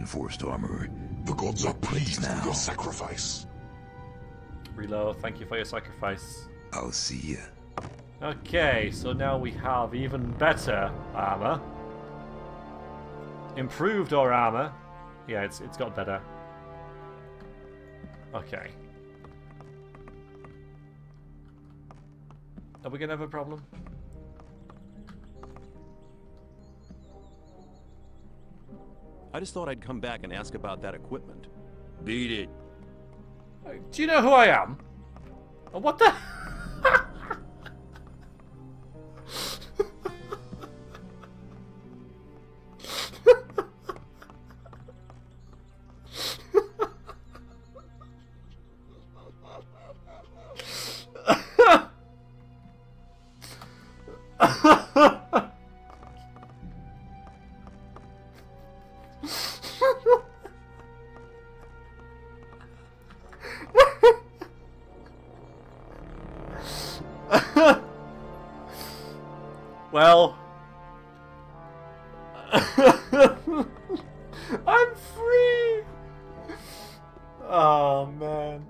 reinforced armor. The gods are pleased Now. with your sacrifice. Reload, thank you for your sacrifice. I'll see ya. Okay, so now we have even better armor. Improved our armor. Yeah, it's got better. Okay. Are we gonna have a problem? I just thought I'd come back and ask about that equipment. Beat it. Do you know who I am? Oh, what the? Well, I'm free. Oh man.